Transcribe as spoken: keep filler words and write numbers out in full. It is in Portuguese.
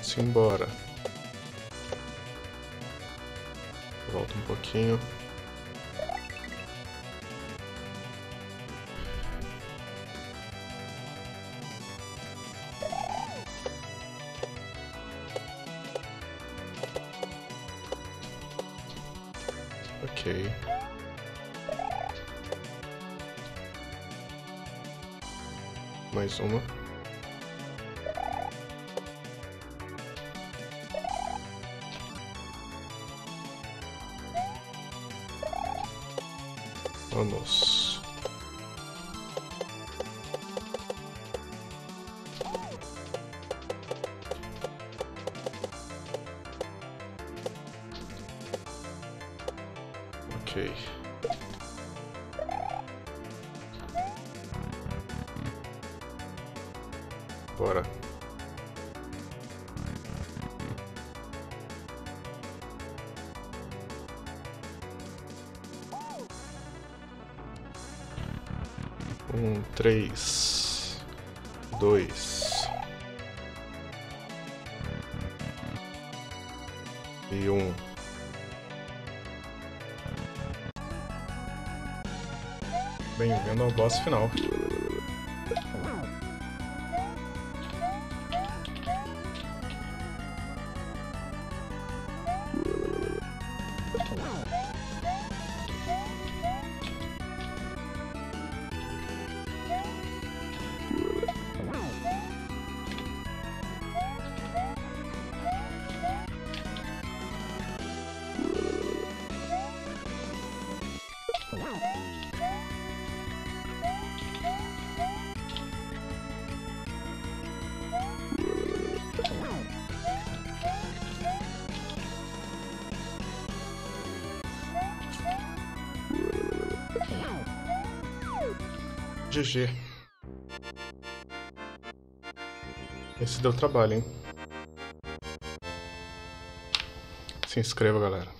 Simbora. Volta um pouquinho. Ok. Mais uma. Vamos. Ok. Bora. Um, três, dois e um. Bem-vindo ao boss final. G G. Esse deu trabalho, hein? Se inscreva, galera.